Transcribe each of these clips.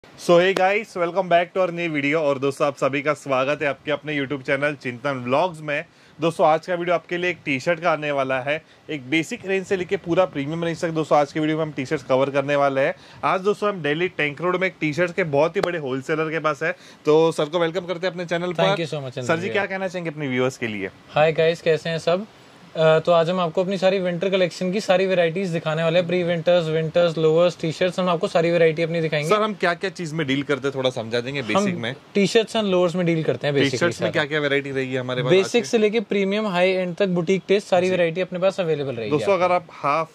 So hey guys, welcome back to our new video. और दोस्तों, आप सभी का स्वागत है आपके अपने यूट्यूब चैनल चिंतन व्लॉग्स में। दोस्तों, आज का वीडियो आपके लिए एक टी शर्ट का आने वाला है। एक बेसिक रेंज से लेके पूरा प्रीमियम रेंज तक दोस्तों आज के वीडियो में हम टी शर्ट्स कवर करने वाले हैं। आज दोस्तों हम दिल्ली टैंक रोड में एक टी शर्ट के बहुत ही बड़े होलसेलर के पास है, तो सर को वेलकम करते हैं अपने चैनल पर। Thank you so much sir ji, क्या कहना चाहेंगे अपने व्यूअर्स के लिए? हाय गाइस, कैसे हैं सब? तो आज हम आपको अपनी सारी विंटर कलेक्शन की सारी वैरायटीज दिखाने वाले हैं। Pre winters, winters, lowers, T shirts, हम आपको सारी वैरायटी अपनी दिखाएंगे। सर, हम क्या क्या चीज में डील करते हैं थोड़ा समझा देंगे बेसिक में? टी शर्ट्स एंड लोअर्स में डील करते हैं। टी शर्ट्स में क्या क्या वैरायटी रहेगी हमारे पास? बेसिक से लेके प्रीमियम हाई एंड तक बुटीक टेस्ट सारी वैरायटी अपने पास अवेलेबल रहेगी। दोस्तों, अगर आप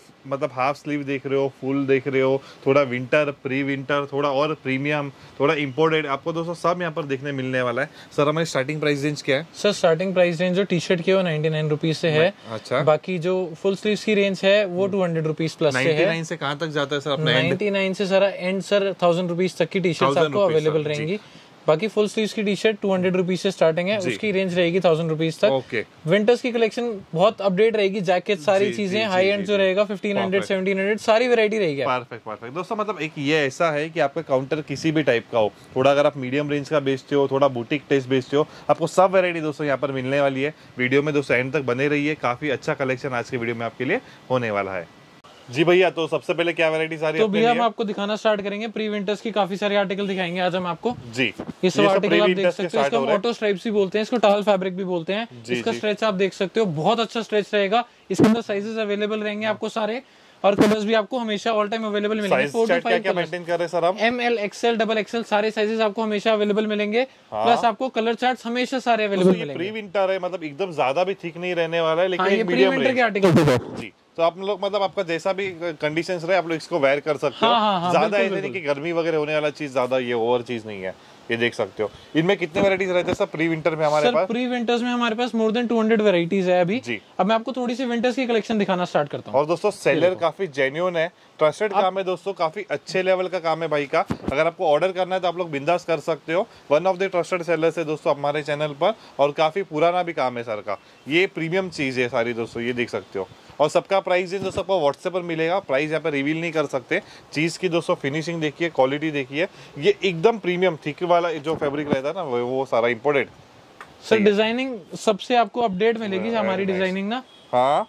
हाफ स्लीव देख रहे हो, फुल देख रहे हो, थोड़ा विंटर, प्री विंटर, थोड़ा और प्रीमियम, थोड़ा इंपोर्टेड, आपको दोस्तों सब यहाँ पर देखने मिलने वाला है। सर, हमारी स्टार्टिंग प्राइस रेंज क्या है? सर, स्टार्टिंग प्राइस रेंज जो टी शर्ट की है वो 99 रुपीज से है। अच्छा। बाकी जो फुल स्लीव की रेंज है वो 200 रुपीज प्लस से है। 99 से कहाँ तक जाता है सर अपना? 99 से सर एंड सर 1000 रुपीज तक की टी शर्ट आपको अवेलेबल रहेंगी। बाकी फुल स्लीव्स की टी शर्ट 200 रुपीज से स्टार्टिंग है, उसकी रेंज रहेगी 1000 रुपीज तक। ओके। विंटर्स की कलेक्शन बहुत अपडेट रहेगी, जैकेट सारी चीजें हाई एंड जो रहेगा 1500 1700 सारी वैरायटी रहेगी। परफेक्ट दोस्तों, मतलब एक ये ऐसा है कि आपका काउंटर किसी भी टाइप का हो, थोड़ा अगर आप मीडियम रेंज का बेचते हो, थोड़ा बुटीक टेस्ट बेचते हो, आपको सब वैरायटी दोस्तों यहाँ पर मिलने वाली है। वीडियो में दोस्तों एंड तक बने रहिए, काफी अच्छा कलेक्शन आज के वीडियो में आपके लिए होने वाला है। जी भैया, तो सबसे पहले क्या वैरायटी सारी? तो भैया हम आपको दिखाना स्टार्ट करेंगे। प्री विंटर्स की काफी सारे आर्टिकल दिखाएंगे आज हम आपको। जी, ये सब आर्टिकल आप देख सकते हो। इसको हम ऑटो स्ट्राइप्स भी बोलते हैं, इसको टावल फैब्रिक भी बोलते हैं। इसका स्ट्रेच आप देख सकते हो, बहुत अच्छा स्ट्रेच रहेगा। इसके अंदर साइजेस अवेलेबल रहेंगे आपको सारे, और कलर्स भी आपको हमेशा ऑल टाइम अवेलेबल मिलेंगे। 4 to 5 क्या मेंटेन कर रहे हैं सर हम? ML, XL, डबल XL सारे साइजेस आपको हमेशा अवेलेबल मिलेंगे। प्लस आपको कलर चार्ट्स हमेशा सारे अवेलेबल मिलेंगे। प्री विंटर है, मतलब एकदम ज्यादा भी थिक नहीं रहने वाला है, लेकिन ये प्री विंटर के आर्टिकल जी। तो आप लोग मतलब आपका जैसा भी कंडीशंस रहे, आप लोग इसको वेयर कर सकते हो। ज्यादा ऐसे नहीं कि गर्मी वगैरह होने वाला चीज ज्यादा ये ओवर चीज नहीं है, ये देख सकते हो। इनमें कितने वैरायटीज रहते हैं सर प्री विंटर में हमारे पास? प्री विंटर्स में हमारे पास मोर देन 200 वैरायटीज है अभी जी। अब मैं आपको थोड़ी सी विंटर्स की कलेक्शन दिखाना स्टार्ट करता हूँ। और दोस्तों, सेलर काफी जेन्युइन है, ट्रस्टेड काम है दोस्तों, काफी अच्छे लेवल का काम है भाई का। अगर आपको ऑर्डर करना है तो आप लोग बिंदास कर सकते हो। One of the trusted sellers है दोस्तों हमारे चैनल पर, और काफी पुराना भी काम है सर का। ये प्रीमियम चीज है सारी दोस्तों, ये देख सकते हो। और सबका प्राइस जो सबको व्हाट्सएप पर मिलेगा, प्राइस यहाँ पे रिवील नहीं कर सकते। चीज की दोस्तों फिनिशिंग देखिए, क्वालिटी देखिए, ये एकदम प्रीमियम थिक वाला जो फैब्रिक रहता है ना, वो सारा इंपोर्टेड। सर, डिजाइनिंग सबसे आपको अपडेट मिलेगी हमारी डिजाइनिंग ना। हाँ,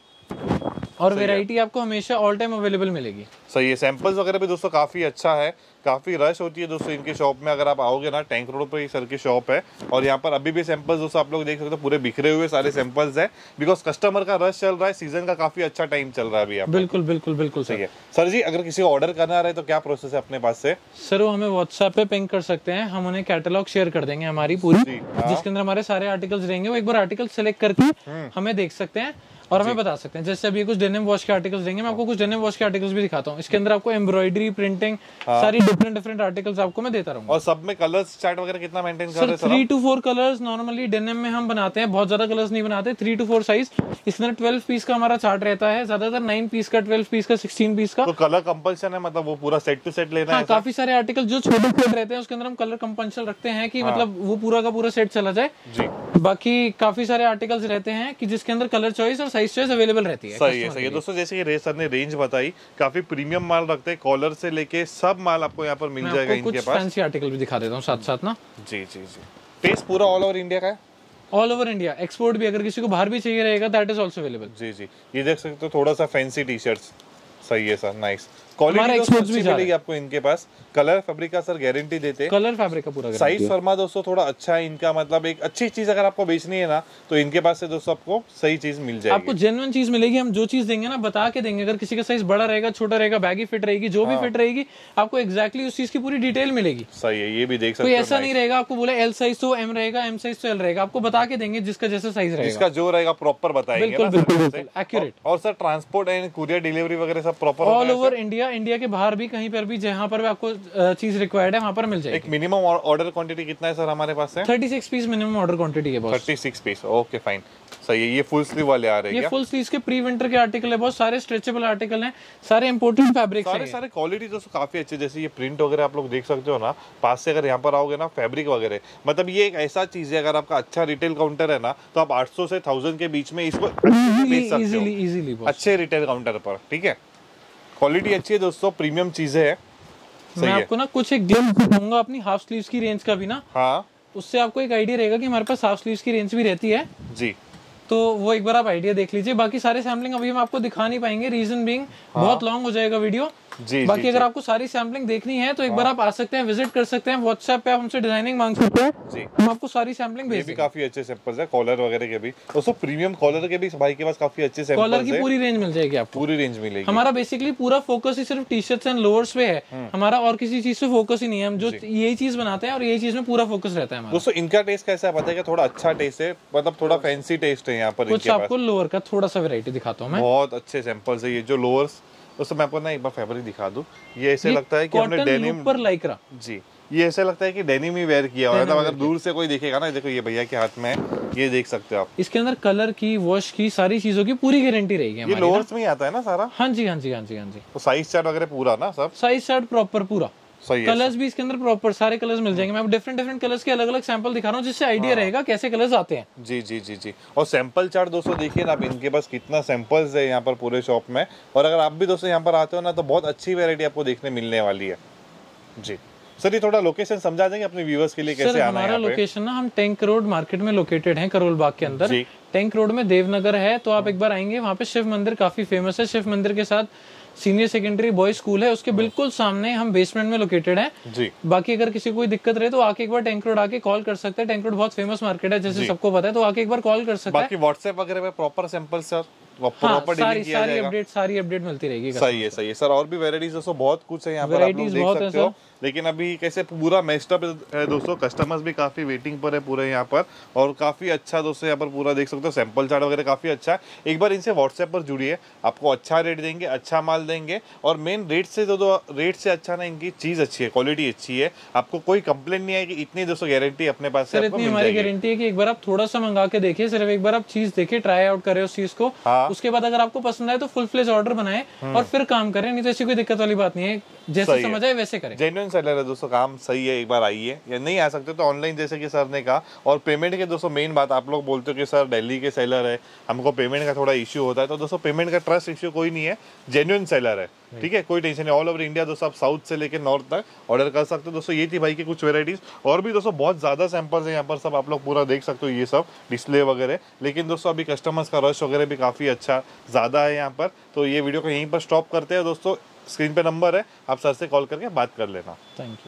और वैरायटी आपको हमेशा ऑल टाइम अवेलेबल मिलेगी। सही है। सैंपल्स वगैरह भी दोस्तों काफी अच्छा है, काफी रश होती है दोस्तों इनके शॉप में। अगर आप आओगे ना, टैंक रोड पर ही सर की शॉप है, और यहाँ पर अभी भी सैंपल्स दोस्तों आप लोग देख सकते हो, पूरे बिखरे हुए सारे सैंपल्स है, बिकॉज कस्टमर का रश चल रहा है, सीजन का काफी अच्छा टाइम चल रहा है अभी। बिल्कुल बिल्कुल बिल्कुल सही है। सर जी, अगर किसी को ऑर्डर करना रहे तो क्या प्रोसेस है अपने पास से? सर, वो हमें व्हाट्सएप पे पिंग कर सकते हैं, हम उन्हें कैटलॉग शेयर कर देंगे हमारी पूरी, जिसके अंदर हमारे सारे आर्टिकल्स रहेंगे। वो एक बार आर्टिकल सेलेक्ट करके हमें देख सकते हैं और हमें बता सकते हैं। जैसे अभी कुछ डेनिम वॉश के आर्टिकल्स देंगे, मैं आपको कुछ डेनिम वॉश के आर्टिकल्स भी दिखाता हूँ। इसके अंदर आपको एम्ब्रॉयडरी, प्रिंटिंग, सारी डिफरेंट आर्टिकल्स आपको मैं देता रहूंगा। और सब में कलर्स चार्ट वगैरह कितना मेंटेन कर रहे हैं sir? 3 to 4 colours normally denim में हम बनाते हैं, बहुत ज्यादा कलर्स नहीं बनाते। 3 to 4 साइज। इसके अंदर 12 पीस का हमारा चार्ट रहता है, ज्यादातर 9 पीस का, 12 पीस का, 16 पीस का। तो कलर कंपल्सन है, मतलब वो पूरा सेट टू सेट लेना है? काफी सारे आर्टिकल जो छोटे सेट रहते हैं उसके अंदर हम कलर कंपल्सन रखते हैं कि मतलब वो पूरा का पूरा सेट चला जाए जी। बाकी काफी सारे आर्टिकल्स रहते हैं कि जिसके अंदर कलर चॉइस और साइज चॉइस अवेलेबल रहती है। सही है दोस्तों, जैसे कि सर ने रेंज बताई, काफी प्रीमियम माल रखते हैं, कॉलर से लेके सब माल आपको यहाँ पर मिल जाएगा इनके पास। फैंसी आर्टिकल भी दिखा देता हूँ साथ साथ ना। जी। टेस्ट पूरा ऑल ओवर इंडिया का है? ऑल ओवर इंडिया, एक्सपोर्ट भी, अगर किसी को बाहर भी चाहिए रहेगा दैट इज आल्सो अवेलेबल। जी। ये देख सकते हो, थोड़ा सा फैंसी टी शर्ट्स। सही है सर, नाइस। क्वालिटी एक्सपोर्ट्स भी मिलेगी आपको इनके पास। कलर फैब्रिक का सर गारंटी देते हैं, कलर फैब्रिक का पूरा। साइज फरमा दोस्तों थोड़ा अच्छा है इनका, मतलब एक अच्छी चीज अगर आपको बेचनी है ना, तो इनके पास से दोस्तों आपको सही चीज मिल जाएगी, आपको जेन्युइन चीज मिलेगी। हम जो चीज देंगे ना बता के देंगे। अगर किसी का साइज बड़ा रहेगा, छोटा रहेगा, बैगी फिट रहेगी, जो भी फिट रहेगी, आपको एक्जैक्टली उस चीज की पूरी डिटेल मिलेगी। सही है, ये भी देख सकते हो। कोई ऐसा नहीं रहेगा आपको बोला एल साइज तो एम रहेगा, एम साइज तो एल रहेगा, आपको बता के देंगे जिसका जैसा साइज रहेगा, जिसका जो रहेगा प्रॉपर बताएंगे। बिल्कुल एक्यूरेट। और sir transport and courier delivery वगैरह सब proper all over India, India के बाहर भी कहीं पर भी जहाँ पर भी आपको चीज रिक्वायर्ड है वहाँ पर मिल जाएगी। एक मिनिमम ऑर्डर क्वांटिटी कितना है सर हमारे पास से? 36 पीस मिनिमम ऑर्डर क्वांटिटी है बॉस। 36 piece, okay fine. सही है। ये फुल स्लीव वाले आ रहे हैं? ये फुल स्लीव्स के प्री विंटर के आर्टिकल है, बहुत सारे स्ट्रेचेबल आर्टिकल हैं, सारे इंपोर्टेड फैब्रिक्स हैं, सारे क्वालिटी तो काफी अच्छी। जैसे ये प्रिंट वगैरह आप लोग देख सकते हो ना, पास से अगर यहाँ पर आओगे ना, फैब्रिक वगैरह, मतलब ये एक ऐसा चीज है, अगर आपका अच्छा रिटेल काउंटर है ना, तो आप 800 से 1000 के बीच में इसको बेच सकते हो इजीली अच्छे रिटेल काउंटर पर। ठीक है, क्वालिटी अच्छी है दोस्तों, प्रीमियम चीजें है। मैं आपको ना कुछ एक ग्लिम्स दिखाऊंगा अपनी हाफ स्लीव्स की रेंज का भी ना, हाँ उससे आपको एक आइडिया रहेगा कि हमारे पास हाफ स्लीव्स की रेंज भी रहती है जी। तो वो एक बार आप आइडिया देख लीजिए। बाकी सारे सैम्पलिंग अभी हम आपको दिखा नहीं पाएंगे, रीजन बीइंग बहुत लॉन्ग हो जाएगा वीडियो। जी बाकी जी, अगर जी। आपको सारी सैम्पलिंग देखनी है तो एक बार आप आ सकते हैं, विजिट कर सकते हैं, व्हाट्सएप पे आप हमसे डिजाइनिंग मांग सकते हैं जी। हम आपको सारी सैम्पलिंग ये भेज भी देंगे। काफी अच्छे सैंपल्स है, कॉलर वगैरह के भी दोस्तों, प्रीमियम कॉलर के भी भाई के पास काफी अच्छे कॉलर सैंपल्स की है, पूरी रेंज मिल जाएगी आपको, पूरी रेंज मिलेगी। हमारा बेसिकली पूरा फोकस ही सिर्फ टी शर्ट्स एंड लोअर्स पे है, हमारा और किसी चीज पे फोकस ही नहीं है। हम जो यही चीज बनाते हैं और यही चीज में पूरा फोकस रहता है हमारा। दोस्तों इनका टेस्ट कैसा है पता है क्या, थोड़ा अच्छा टेस्ट है, मतलब थोड़ा फैंसी टेस्ट है यहाँ पर कुछ इनके पास। आपको लोअर का थोड़ा सा वैरायटी दिखाता हूँ मैं। बहुत अच्छे सैंपल्स है ये जो लोअर्स। दोस्तों मैं आपको ना एक बार फैब्रिक दिखा दूं, ये ऐसे लगता है कि हमने डेनिम पर लाइक्रा जी, ये ऐसे लगता है कि डेनिम ही वेयर किया हुआ है। मतलब अगर दूर से कोई देखेगा ना, देखो ये भैया के हाथ में है, ये देख सकते हो आप। इसके अंदर कलर की, वॉश की, सारी चीजों की पूरी गारंटी रहेगी ये हमारी। लोअर्स में ही आता है ना सारा? हाँ जी हाँ जी हाँ जी हाँ जी। तो साइज चार्ट वगैरह पूरा ना सब? साइज चार्ट प्रॉपर पूरा, सही है। कलर्स भी इसके अंदर प्रॉपर सारे कलर्स मिल जाएंगे। मैं आप डिफरेंट कलर्स के अलग अलग सैंपल दिखा रहा हूँ जिससे आइडिया रहेगा कैसे कलर्स आते हैं। जी जी जी जी। और सैंपल चार्ट दोस्तों देखिए ना आप, इनके पास कितना सैंपल्स है यहाँ पर पूरे शॉप में। और अगर आप भी दोस्तों यहाँ पर आते हो ना तो बहुत अच्छी वैरायटी आपको देखने मिलने वाली है जी। सर ये थोड़ा लोकेशन समझा देंगे अपने व्यूअर्स के लिए, कैसे आना है हमारा यहाँ पे? लोकेशन ना, हम टैंक रोड मार्केट में लोकेटेड है, करोल बाग के अंदर। जी। टैंक रोड में देवनगर है, तो आप एक बार आएंगे, वहाँ पे शिव मंदिर काफी फेमस है। शिव मंदिर के साथ सीनियर सेकेंडरी बॉयज स्कूल है, उसके बिल्कुल सामने हम बेसमेंट में लोकेटेड है जी। बाकी अगर किसी को कोई दिक्कत रहे तो आके एक बार टैंक रोड आके कॉल कर सकते हैं। टैंक रोड बहुत फेमस मार्केट है जैसे सबको पता है, तो आके एक बार कॉल कर सकते हैं। बाकी व्हाट्सएप वगैरह पे proper sample sir proper dealing किया जाएगा। सारी अपडेट मिलती रहेगी। सही है सही है सर। और भी वैरायटीज दोस्तों बहुत कुछ है यहाँ पर, आप लोग देख सकते हो। लेकिन अभी कैसे पूरा मेस्ड अप है दोस्तों, कस्टमर्स भी काफी वेटिंग पर है पूरे यहाँ पर। और काफी अच्छा दोस्तों यहाँ पर पूरा देख सकते हो, सैंपल चार्ट वगैरह काफी अच्छा है। एक बार इनसे व्हाट्सएप पर जुड़िए, आपको अच्छा रेट देंगे, अच्छा माल देंगे। और मेन रेट से रेट से अच्छा ना, इनकी चीज अच्छी है, क्वालिटी अच्छी है, आपको कोई कंप्लेंट नहीं आएगी। इतनी दोस्तों गारंटी अपने पास सर, इतनी हमारी गारंटी है कि एक बार आप थोड़ा सा मंगा के देखिए, सिर्फ एक बार आप चीज देखिए, ट्राई आउट करें उस चीज को। उसके बाद अगर आपको पसंद आए तो फुल फ्लेज ऑर्डर बनाए और फिर काम करें, नहीं तो ऐसी कोई दिक्कत वाली बात नहीं है, जैसे समझ आए वैसे करें। जेन्युइन सेलर है दोस्तों, काम सही है। एक बार आइए, या नहीं आ सकते तो ऑनलाइन जैसे कि सर ने कहा। और पेमेंट के दोस्तों मेन बात, आप लोग बोलते हो कि सर दिल्ली के सेलर है, हमको पेमेंट का थोड़ा इश्यू होता है, तो दोस्तों पेमेंट का ट्रस्ट इश्यू कोई नहीं है, जेन्युइन सेलर है, ठीक है, कोई टेंशन नहीं। ऑल ओवर इंडिया दोस्तों आप साउथ से लेकर नॉर्थ तक ऑर्डर कर सकते हो। दोस्तों ये थी भाई की कुछ वेराइटीज, और भी दोस्तों बहुत ज्यादा सैंपल्स है यहाँ पर, सब आप लोग पूरा देख सकते हो, ये सब डिस्प्ले वगैरह। लेकिन दोस्तों अभी कस्टमर्स का रश वगैरह भी काफी अच्छा ज्यादा है यहाँ पर, तो ये वीडियो को यहीं पर स्टॉप करते हैं दोस्तों। स्क्रीन पे नंबर है, आप सर से कॉल करके बात कर लेना। Thank you.